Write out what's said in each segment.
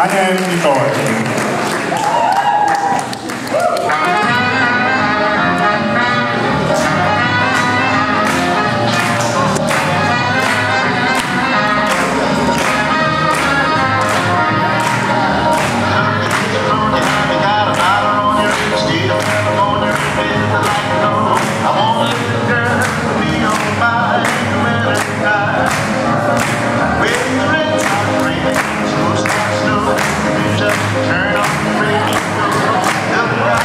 Ania Mikołaj. Turn on the radio.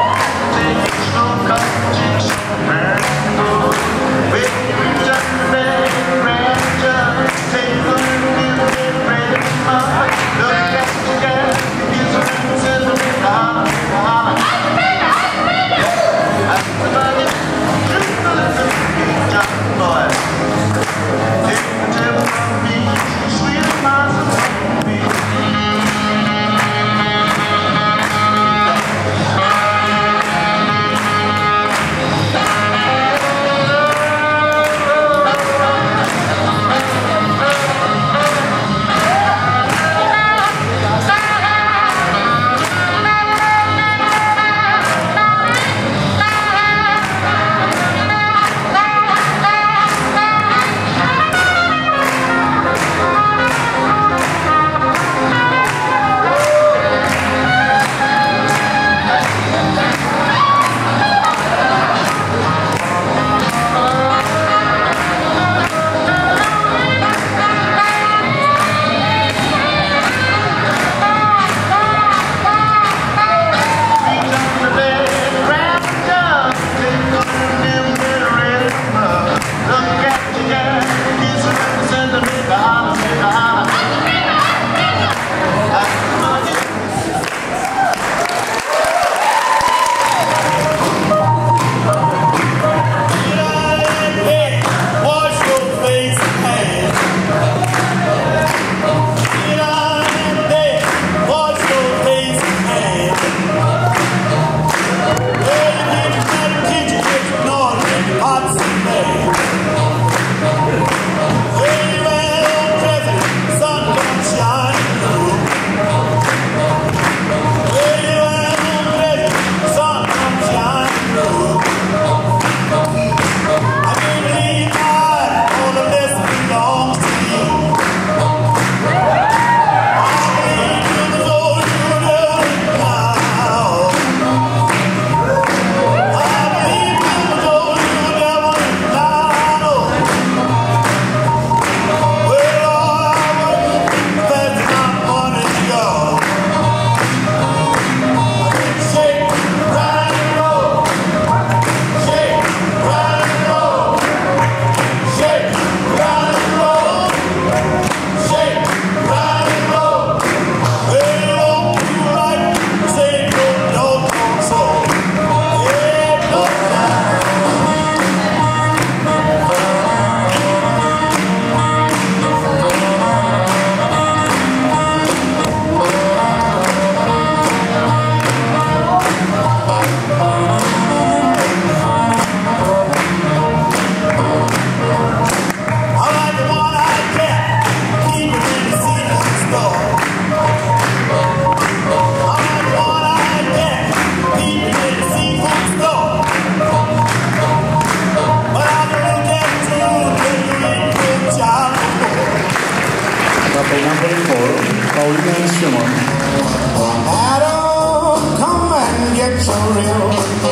Adam, come and get your reel.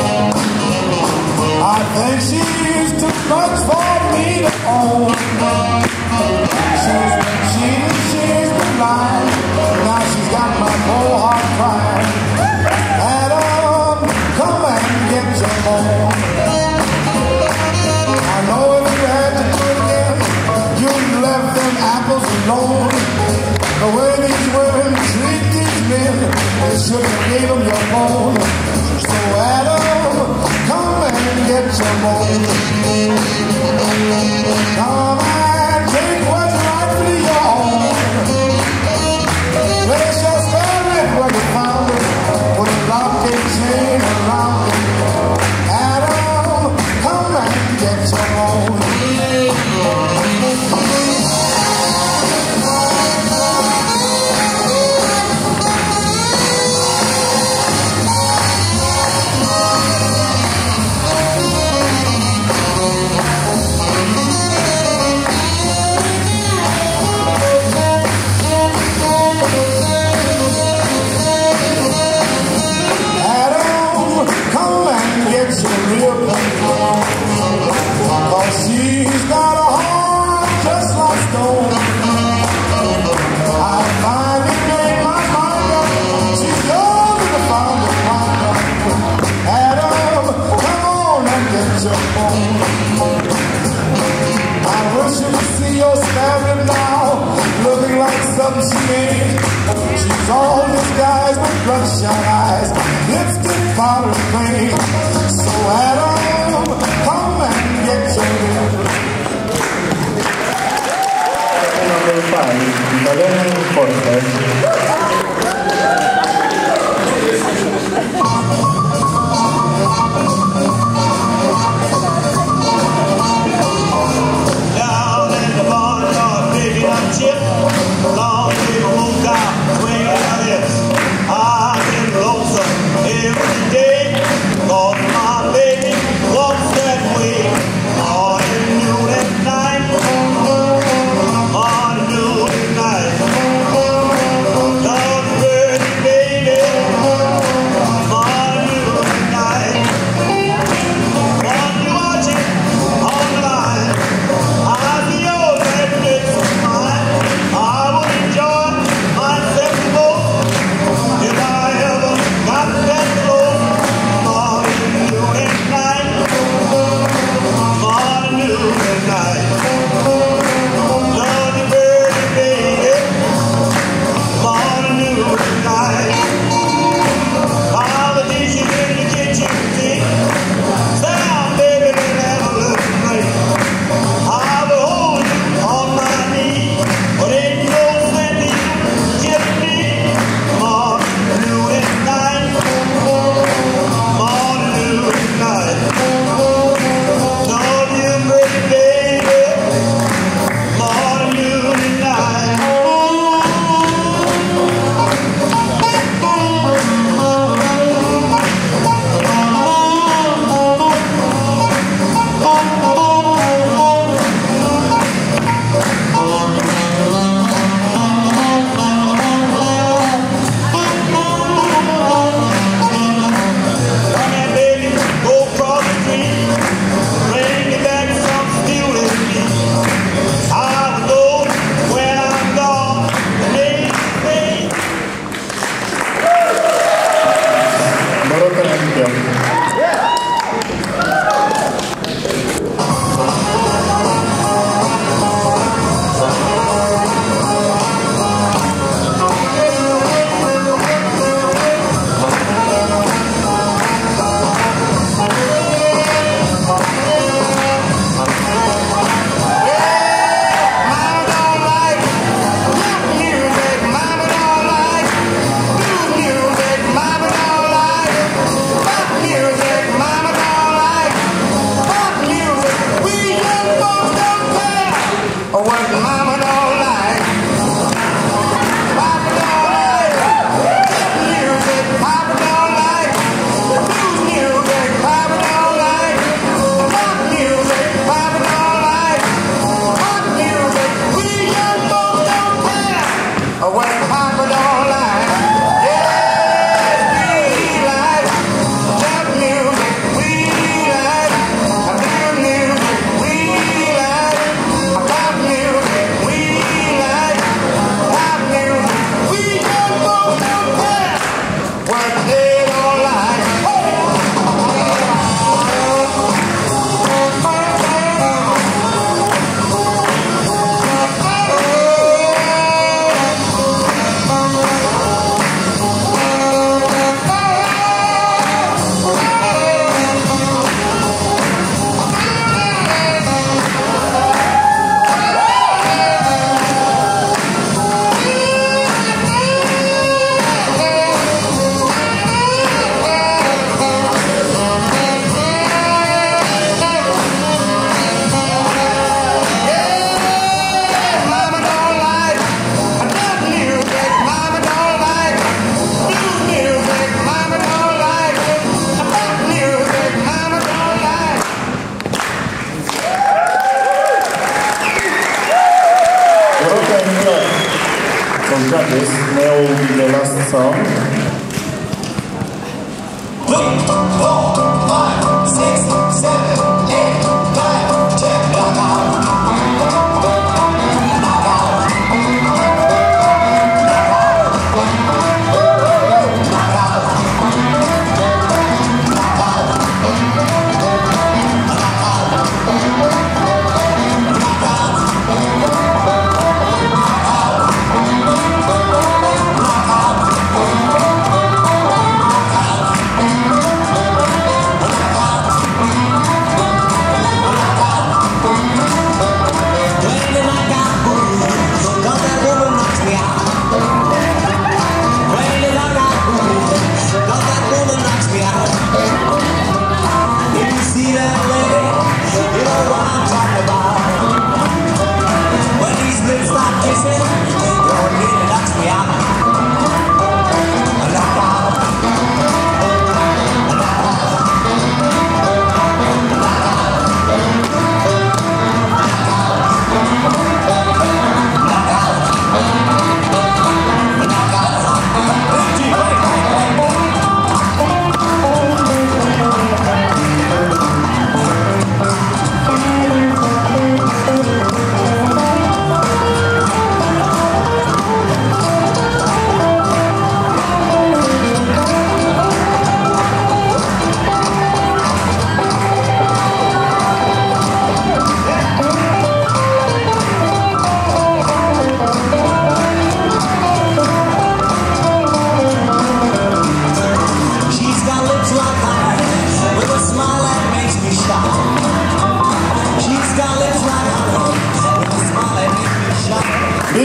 I think she's too much for me to own. She's been cheating, she's been lying. Now she's got my whole heart crying. Adam, come and get your own. I know if you had to do it again, you'd left them apples alone. The way these women treat these men, they should have gave them your phone. So Adam, come and get your bone. Come and take what's rightfully your own. Place your spirit where you found it, put a lock and chain around it. Adam, come and get your own. your phone. I wish you could see your standing now, looking like something she ain't. She's all disguised with bloodshot eyes, lipstick, powder, paint. So Adam, come and get your little. Number 5, Valerian Fortes. Judges, now will be the last song. 4, 5, 6, 7, 8, 9, 10, knock out. Knock out.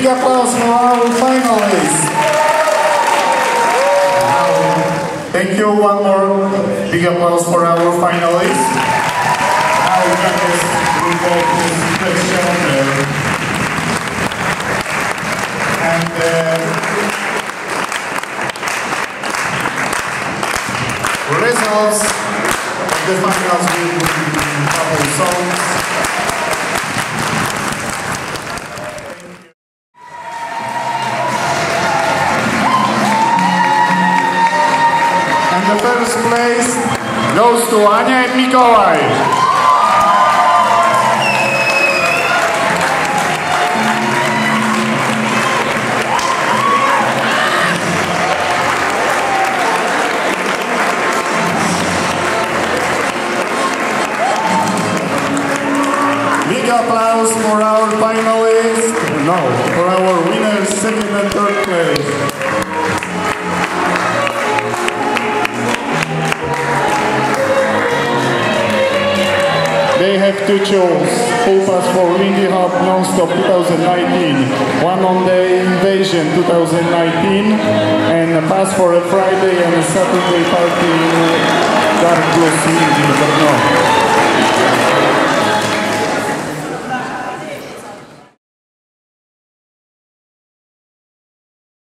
Big applause for our finalists. Thank you. One more big applause for our finalists. Now judges will go to this questionnaire. And results of the finals will be in a couple songs. The first place goes to Ania and Mikołaj. Big applause for our finalists, for our winners, second and third place. They have to choose Full Pass for Lindy Hop Non-Stop 2019, one on the Invasion 2019, and a pass for a Friday and a Saturday party in Dark Blue City in Brno.